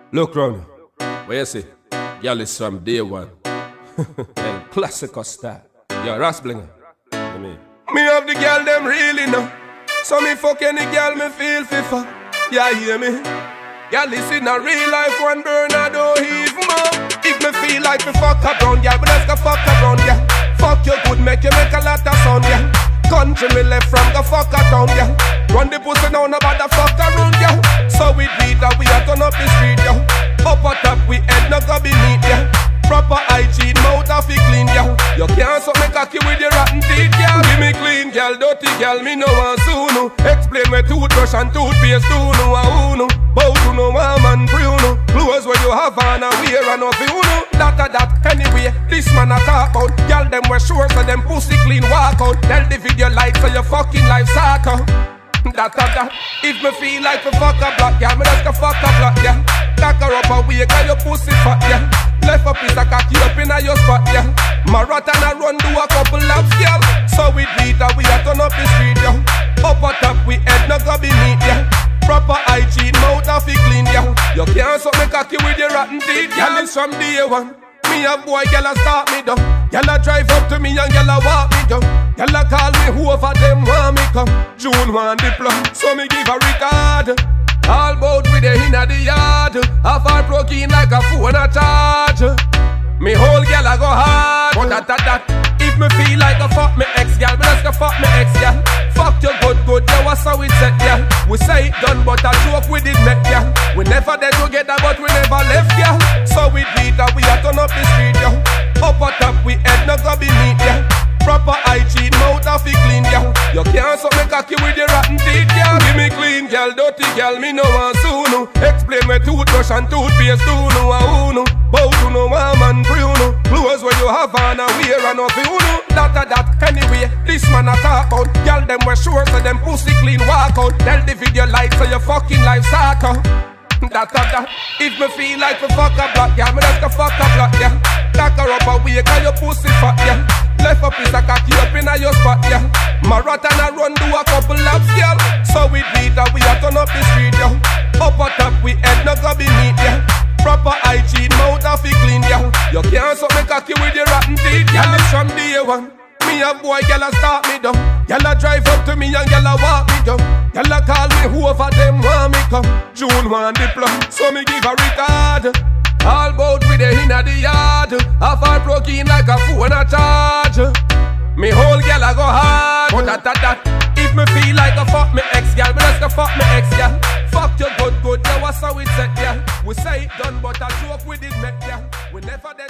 Look round. What you see? Girl is from day one. El Clasico style. Yo, Rasblinger. Me have the girl them really know. So me fuck any girl me feel FIFA. Yeah, hear me? Girl, this in a real life one Bernardo Heave more. If me feel like me fuck a brown girl, but let's go fuck a brown girl. Fuck you good, make you make a lot of sound, yeah. Country me left from go fuck a town, yeah. Run the pussy down about the fuck around, yeah. So we beat that we a turn up the street, yeah. Up a top we head not go be neat, yeah. Proper hygiene, mouth off it clean, yeah. You can't suck me cocky with your rotten teeth, yeah. Give me clean, girl, dirty girl, me no want soon. Explain where toothbrush and toothpaste do no a uno. Bow to no mom and Bruno. Clothes where you have on and wear and off you know. That anyway, this man a talk about. Girl them wear shorts so them pussy clean walk out. Tell the video light so your fucking life suck out. That. If me feel like a fuck a block, yeah, me just go fuck a block, yeah. Cock her up a way, cause your pussy fat, yeah. Left a piece of cocky up in your spot, yeah. Marathon a run do a couple laps, girl. So we beat her, we a turn up the street, yeah. Up a top, we head not go be neat, yeah. Proper hygiene, mouth off it clean, yeah. You can't suck me cocky with your rotten teeth, yeah. Girl, it's from day one. Me a boy, girl a start me down. Girl a drive up to me and girl a walk me down. Girl a call me over them want me come. June want the plum, so me give a record. All bout with the inna the yard. Half her broke in like a phone a charge. Me whole girl a go hard. But that. If me feel like a fuck me ex girl, me just go fuck me ex girl. Fuck you good, yeah, what's how it set, yeah. We say it done, but a joke we did make, yeah. We never there together, but we never left, yeah. So we beat her, we a turn up the street, yeah. Up a top, we head not go be neat, yeah. Proper hygiene, mouth off it clean, yeah. You can't suck me cocky with your rotten teeth, yeah. Give me clean, girl, dirty girl, me no want soon. Explain me toothbrush and toothpaste do no a uno. Bow to no mom and Bruno. Clothes where you have on and wear and off you know. That anyway, this man a talk about. Girl them wear shorts so them pussy clean walk out. Tell the video light so your fucking life suck out. That. If me feel like a fuck a block, yeah, me just go fuck a block, yeah. Cock her up a way, cause your pussy fat, yeah. Left a piece of cocky up in your spot, yeah. Marathon a run do a couple laps, girl. So we beat her, we a turn up the street, yeah. Up a top, we head not go be neat, yeah. Proper hygiene, mouth off it clean, yeah. You can't suck me cocky with your rotten teeth, yeah. It's from day one. Me a boy, girl a start me down. Girl a drive up to me and girl a walk me down. Girl a call me over them want me come. June want the plum, so me give a record. All bout with the inna the yard. Half her broke in like a phone a charge. Me whole girl a go hard. But that. If me feel like a fuck me ex girl, me just go fuck me ex girl. Fuck you good, yeah, what's how it set, yeah. We say it done, but a joke we did make, yeah. We never did.